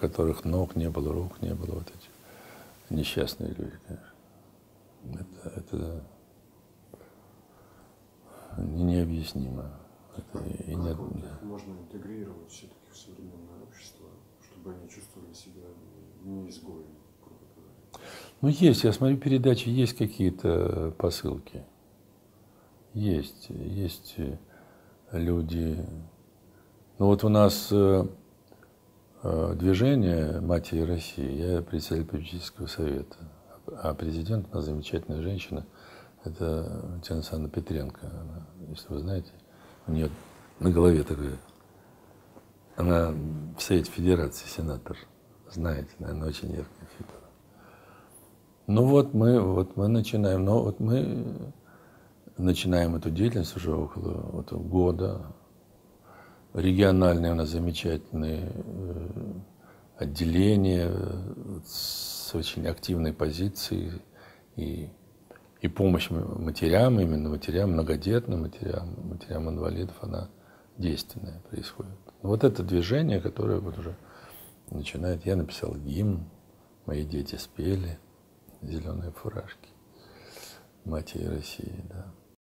которых ног не было, рук не было, вот эти несчастные люди, конечно. Это необъяснимо. Как их можно интегрировать все-таки в современное общество, чтобы они чувствовали себя не изгоями, грубо говоря? Ну, есть, я смотрю передачи, есть какие-то посылки. Есть люди. Ну вот у нас движение «Матери России», я председатель попечительского совета, а президент у нас замечательная женщина, это Татьяна Александровна Петренко, она, если вы знаете, у нее на голове такое, она в Совете Федерации сенатор, знаете, наверное, очень яркая фигура. Ну вот мы начинаем, но вот мы начинаем эту деятельность уже около года. Региональные у нас замечательные отделения с очень активной позицией и помощь матерям, именно матерям, многодетным матерям инвалидов, она действенная происходит. Вот это движение, которое вот уже начинает. Я написал гимн, мои дети спели «Зеленые фуражки» Матери России, да.